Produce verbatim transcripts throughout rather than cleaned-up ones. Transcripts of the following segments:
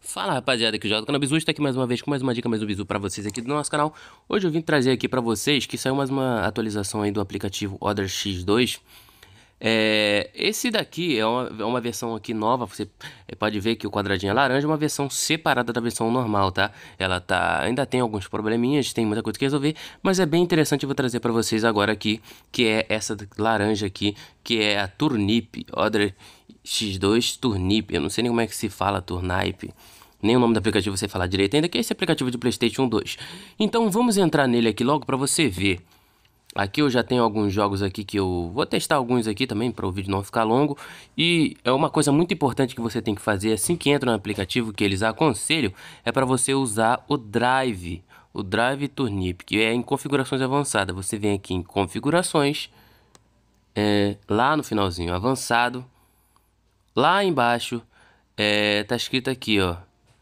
Fala rapaziada, aqui o Jota do canal Bizu, está aqui mais uma vez com mais uma dica, mais um bizu para vocês aqui do nosso canal. Hoje eu vim trazer aqui para vocês que saiu mais uma atualização aí do aplicativo Other X dois. É, esse daqui é uma, é uma versão aqui nova, você pode ver que o quadradinho é laranja, é uma versão separada da versão normal, tá? Ela tá, ainda tem alguns probleminhas, tem muita coisa que resolver, mas é bem interessante, eu vou trazer para vocês agora aqui, que é essa laranja aqui, que é a Turnip, Other X dois Turnip, eu não sei nem como é que se fala Turnip. Nem o nome do aplicativo você falar direito ainda, que é esse aplicativo de PlayStation dois. Então vamos entrar nele aqui logo para você ver. Aqui eu já tenho alguns jogos aqui que eu vou testar alguns aqui também para o vídeo não ficar longo. E é uma coisa muito importante que você tem que fazer assim que entra no aplicativo, que eles aconselham, é para você usar o Drive, o Drive Turnip, que é em configurações avançadas. Você vem aqui em configurações, é, lá no finalzinho avançado, lá embaixo é, tá escrito aqui, ó,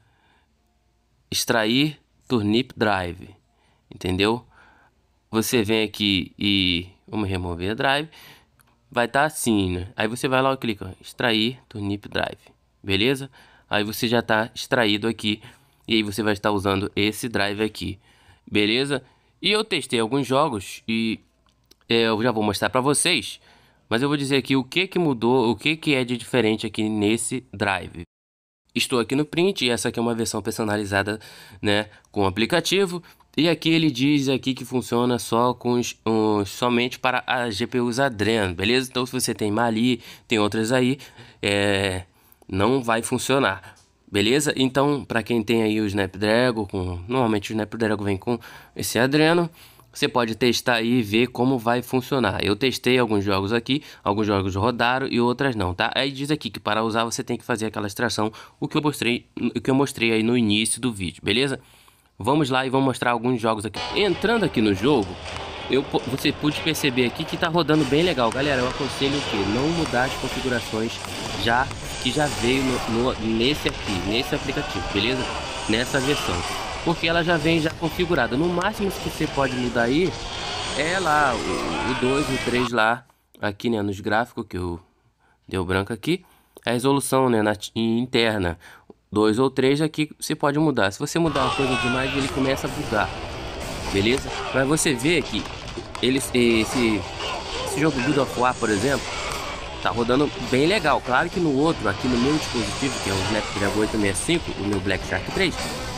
extrair Turnip Drive, entendeu? Você vem aqui e vamos remover a drive, vai estar tá assim, né? Aí você vai lá e clica, ó, extrair Turnip Drive, beleza? Aí você já está extraído aqui e aí você vai estar usando esse drive aqui, beleza? E eu testei alguns jogos e é, eu já vou mostrar para vocês, mas eu vou dizer aqui o que que mudou, o que que é de diferente aqui nesse drive. Estou aqui no print e essa aqui é uma versão personalizada, né, com o aplicativo. E aqui ele diz aqui que funciona só com os, os, somente para as G P Us Adreno, beleza? Então se você tem Mali, tem outras aí, é, não vai funcionar, beleza? Então para quem tem aí o Snapdragon, com, normalmente o Snapdragon vem com esse Adreno, você pode testar aí e ver como vai funcionar. Eu testei alguns jogos aqui, alguns jogos rodaram e outras não, tá? Aí diz aqui que para usar você tem que fazer aquela extração, o que eu mostrei, o que eu mostrei aí no início do vídeo, beleza? Vamos lá e vamos mostrar alguns jogos aqui. Entrando aqui no jogo, eu, você pode perceber aqui que tá rodando bem legal. Galera, eu aconselho o que? Não mudar as configurações já que já veio no, no, nesse aqui, nesse aplicativo, beleza? Nessa versão. Porque ela já vem já configurada. No máximo que você pode mudar aí é lá o dois, o três lá, aqui, né, nos gráficos que eu deu branco aqui, a resolução, né, na, interna. dois ou três aqui você pode mudar. Se você mudar uma coisa demais, ele começa a bugar, beleza? Mas você vê que ele, esse, esse jogo God of War, por exemplo, tá rodando bem legal. Claro que no outro, aqui no meu dispositivo, que é o Snapdragon oito sessenta e cinco, o meu Black Shark três,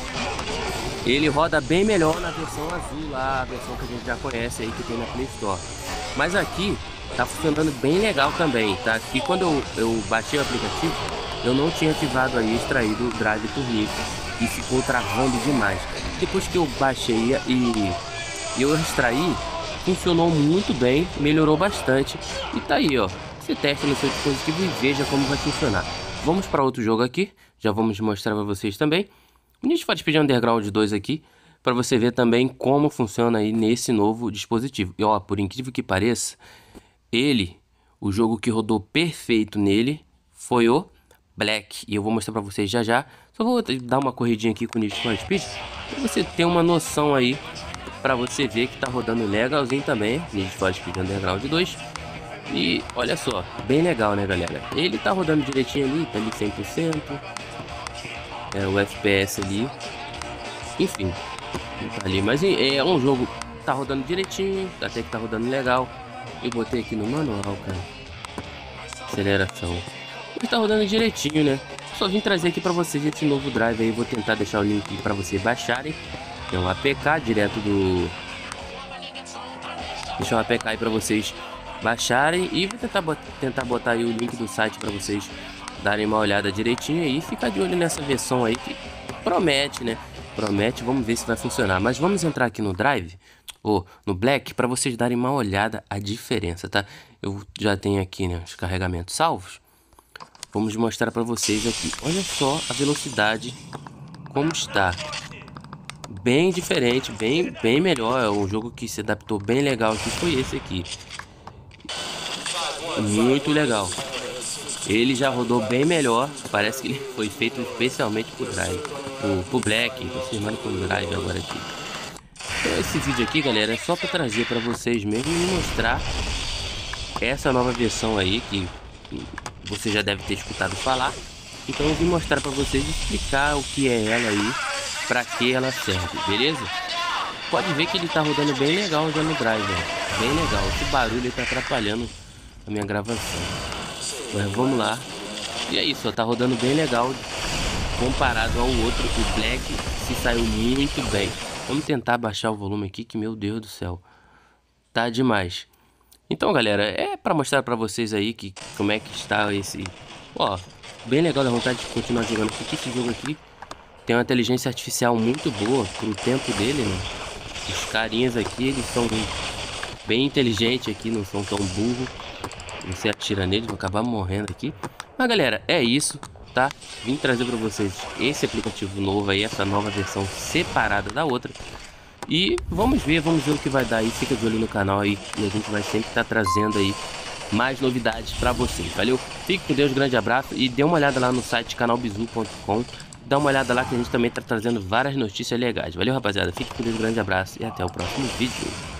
ele roda bem melhor na versão azul lá, a versão que a gente já conhece aí, que tem na Play Store. Mas aqui tá funcionando bem legal também, tá? E quando eu, eu baixei o aplicativo, eu não tinha ativado aí, extraído o Drive Turnip e ficou travando demais. Depois que eu baixei e, e eu extraí, funcionou muito bem, melhorou bastante. E tá aí, ó, você testa no seu dispositivo e veja como vai funcionar. Vamos para outro jogo aqui, já vamos mostrar para vocês também. Need for Speed Underground dois aqui, para você ver também como funciona aí nesse novo dispositivo. E ó, por incrível que pareça, ele, o jogo que rodou perfeito nele foi o Black, e eu vou mostrar para vocês já já. Só vou dar uma corridinha aqui com o Need for Speed, para você ter uma noção aí, para você ver que tá rodando legalzinho também, Need for Speed Underground dois. E olha só, bem legal, né, galera? Ele tá rodando direitinho ali, tá ali cem por cento. É o F P S ali, enfim, tá ali, mas é um jogo, tá rodando direitinho, até que tá rodando legal. Eu botei aqui no manual, cara, aceleração, mas tá rodando direitinho, né? Só vim trazer aqui pra vocês esse novo drive aí, vou tentar deixar o link pra vocês baixarem. É um A P K direto do... Deixar um A P K aí pra vocês baixarem e vou tentar, bot... tentar botar aí o link do site pra vocês darem uma olhada direitinho aí e ficar de olho nessa versão aí que promete, né? Promete, vamos ver se vai funcionar. Mas vamos entrar aqui no Drive, ou no Black, para vocês darem uma olhada a diferença, tá? Eu já tenho aqui, né, os carregamentos salvos. Vamos mostrar para vocês aqui. Olha só a velocidade como está. Bem diferente, bem, bem melhor. É um jogo que se adaptou bem legal aqui, foi esse aqui. Muito legal. Ele já rodou bem melhor. Parece que ele foi feito especialmente pro Drive, pro, pro Black. Vocês mandam pro Drive agora aqui. Então esse vídeo aqui, galera, é só para trazer para vocês mesmo e mostrar essa nova versão aí que você já deve ter escutado falar, Então eu vim mostrar pra vocês, explicar o que é ela aí, pra que ela serve, beleza? Pode ver que ele tá rodando bem legal já no Drive, ó. Bem legal. Esse barulho ele tá atrapalhando a minha gravação. Mas vamos lá. E é isso, ó, tá rodando bem legal comparado ao outro. O Black se saiu muito bem. Vamos tentar baixar o volume aqui, que meu Deus do céu, tá demais. Então, galera, é pra mostrar pra vocês aí que como é que está esse... Ó, bem legal, dá vontade de continuar jogando. Porque esse jogo aqui tem uma inteligência artificial muito boa pro tempo dele, né? Os carinhas aqui, eles são bem inteligentes aqui, não são tão burros. Você atira neles, vão acabar morrendo aqui. Mas, galera, é isso, tá? Vim trazer pra vocês esse aplicativo novo aí, essa nova versão separada da outra. E vamos ver, vamos ver o que vai dar aí. Fica de olho no canal aí e a gente vai sempre estar trazendo aí mais novidades pra vocês, valeu? Fique com Deus, grande abraço e dê uma olhada lá no site canal bizu ponto com. Dá uma olhada lá que a gente também tá trazendo várias notícias legais. Valeu, rapaziada? Fique com Deus, grande abraço e até o próximo vídeo.